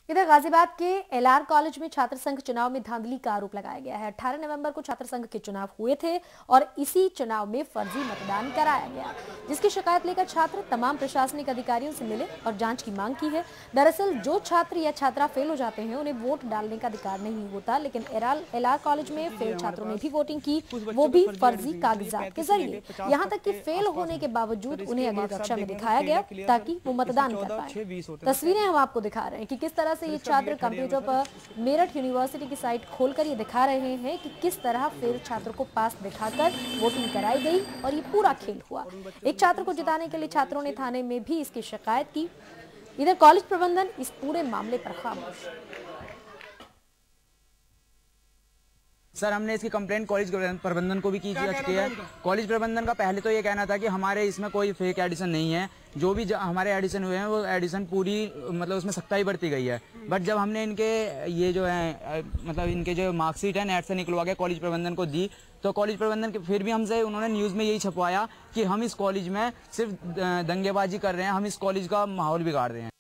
इधर गाजियाबाद के LR college में छात्र संघ चुनाव में धांधली का आरोप लगाया गया है। 18 नवंबर को छात्र संघ के चुनाव हुए थे और इसी चुनाव में फर्जी मतदान कराया गया, जिसकी शिकायत लेकर छात्र तमाम प्रशासनिक अधिकारियों से मिले और जांच की मांग की है। दरअसल जो छात्र या छात्रा फेल हो जाते हैं उन्हें वोट डालने का अधिकार नहीं होता, लेकिन एलआर कॉलेज में फेल छात्रों ने भी वोटिंग की, वो भी फर्जी कागजात के जरिए। यहाँ तक कि फेल होने के बावजूद उन्हें अगली कक्षा में दिखाया गया ताकि वो मतदान कर पाए। तस्वीरें हम आपको दिखा रहे हैं कि किस तरह से ये छात्र कंप्यूटर पर मेरठ यूनिवर्सिटी की साइट खोलकर ये दिखा रहे हैं कि किस तरह फेल छात्र को पास दिखाकर वोटिंग कराई गई और ये पूरा खेल हुआ। एक छात्र को जिताने के लिए छात्रों ने थाने में भी इसकी शिकायत की। इधर कॉलेज प्रबंधन इस पूरे मामले पर खामोश। सर, हमने इसकी कंप्लेंट कॉलेज प्रबंधन को भी की जा चुकी है। कॉलेज प्रबंधन का पहले तो ये कहना था कि हमारे इसमें कोई फेक एडिशन नहीं है, जो भी हमारे एडिशन हुए हैं वो एडिशन पूरी मतलब उसमें सख्ताई बरती गई है। बट जब हमने इनके ये जो है मतलब इनके जो मार्कशीट है नेट से निकलवा के कॉलेज प्रबंधन को दी, तो कॉलेज प्रबंधन के फिर भी हमसे उन्होंने न्यूज़ में यही छपवाया कि हम इस कॉलेज में सिर्फ दंगेबाजी कर रहे हैं, हम इस कॉलेज का माहौल बिगाड़ रहे हैं।